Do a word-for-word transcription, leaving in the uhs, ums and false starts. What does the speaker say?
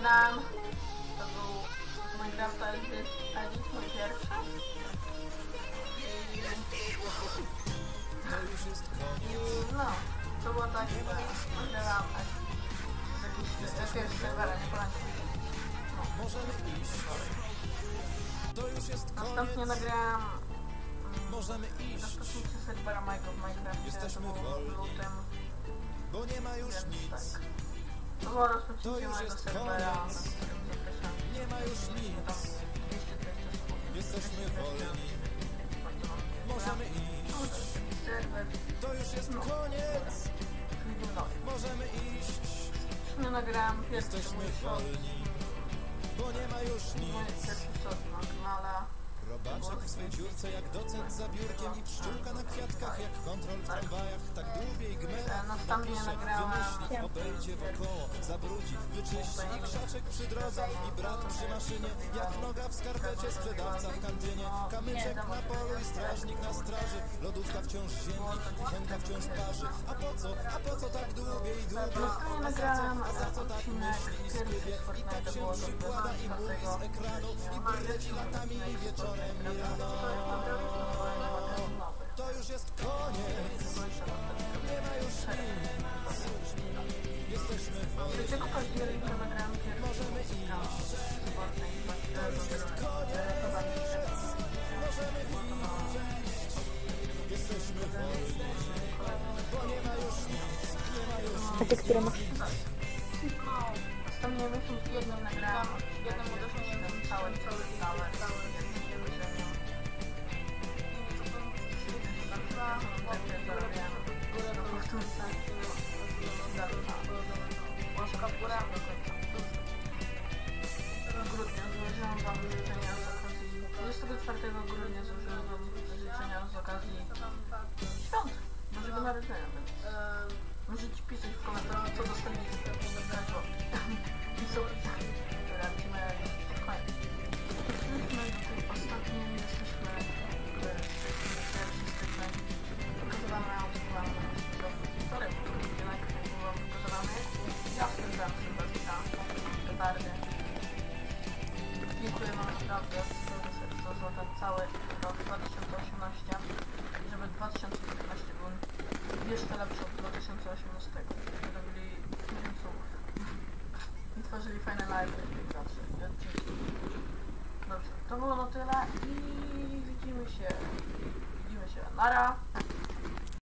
nagrałem, to był Minecraft Edit, edit mój pierwszy. I no, to było tak, że nagrałem jakiś pierwszy serwerem w Polsce. No. Następnie nagrałem Możemy iść. rozpoczęcie serwera mojego w Minecrafcie. Jesteśmy to było w lutym. Bo nie ma już Więc nic. tak. To było rozpoczęcie mojego serwera, na koniec. którym zapraszam. Nie ma już nic. dwieście dwadzieścia osób. Jesteśmy wolni. Możemy iść. Serwer. To już jest No. koniec. No. Możemy iść. Nie nagrałem pierwszy Jesteśmy mój shot. wolni. Bo nie ma już Mój nic. pierwszy shot na kanale. Robaczek w swej dziurce jak docent za biurkiem i pszczółka na kwiatkach jak kontrol w tramwajach. Tak dłubie i gmela Następnie napisze, nagrałem wymyśli, obejdzie wokoło, zabrudzi, wyczyści i krzaczek przy drodze i brat przy maszynie. Jak noga w skarpecie, sprzedawca w kantynie. Kamyczek na polu i strażnik na straży. Lodówka wciąż ziemi, kuchenka wciąż parzy. A po co, a po co tak długie i długie? Następnie A za co, nagrałem a za co tak odcinek myśli i pierwszy skubie? z I tak Fortnite'a, się było to przykłada i mówi z ekranu i bryleci latami i wieczorem i rano. To już jest koniec. Nie ma już nic. Jesteśmy wolni. trzeciego października nagrałem pierwszy Możemy iść. To już jest koniec. Możemy iść. Jesteśmy wolni. Bo nie ma już nic. Nie ma już nic. Takie, które masz. Następnie miesiąc w jednym nagrałem jednym uderzeniem całe, całe, całe, całe jednym uderzeniem. Takie zarabiałem na powtórce. Łożka w górę do końca. W grudniu złożyłem wam życzenia z okazji dwudziestego czwartego grudnia złożyłem wam życzenia z okazji świąt Bożego Narodzenia, więc możecie pisać w komentarzu, co dostaliście. I są które lecimy do końca. Jesteśmy tutaj ostatnim, jesteśmy w pierwszy styczeń. Pokazywamy autokładne historię, gdzie najpierw było pokazane. Ja spędzam Sylwestra, petardy. Dziękuję wam naprawdę z całego serca za ten cały rok dwa tysiące osiemnasty, żeby dwa tysiące dziewiętnasty był jeszcze lepszy od dwa tysiące osiemnastego. Robili tysiąców i tworzyli fajne live i pracy. Dobrze, to było na tyle i widzimy się. Widzimy się. Nara!